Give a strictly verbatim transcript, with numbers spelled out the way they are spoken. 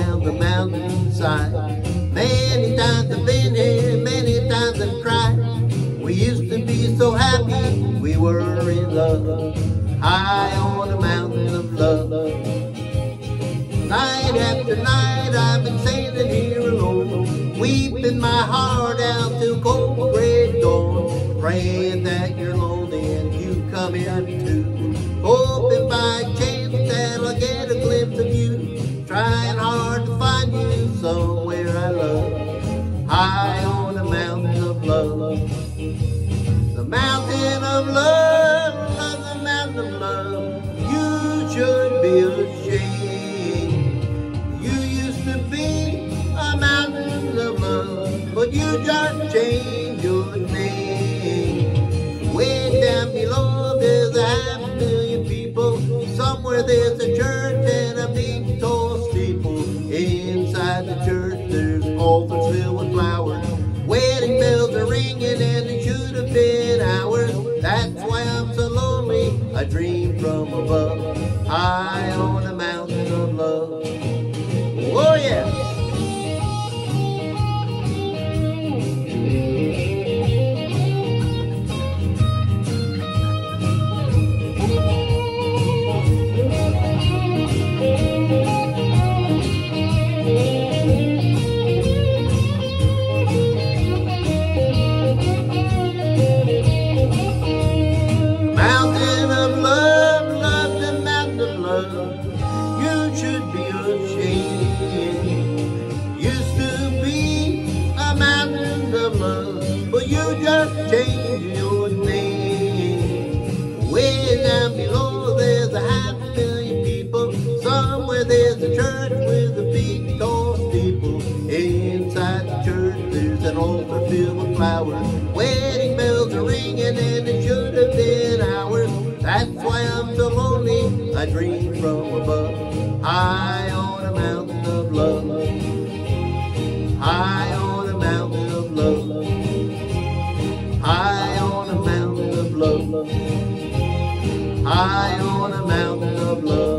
down the mountainside. Many times I've been here, many times I've cried. We used to be so happy, we were in love, high on a mountain of love. Night after night I've been sailing here alone, weeping my heart out till cold gray dawn, praying that you're lonely and you come in too, hoping by chance that I'll get a glimpse of you, trying hard to find you somewhere I love, high on a mountain of love. The mountain of love, love, the mountain of love, you should be ashamed. You used to be a mountain of love, but you just changed your name. Way down below there's a half a million people, somewhere there's a church and a big tall steeple. Inside the church there's altars filled with flowers, wedding bells are ringing and it should have been ours. That's why I'm so lonely, I dream from above, high on a mountain of love. Oh yeah! You should be ashamed. Used to be a mountain of love, but you just changed your name. Way down below there's a half a million people, somewhere there's a church with a big tall steeple. Inside the church there's an altar filled with flowers, wedding bells are ringing and it should have been ours. That's why I'm so lonely, I dream from above, high on a mountain of love, high on a mountain of love, high on a mountain of love, high on a mountain of love.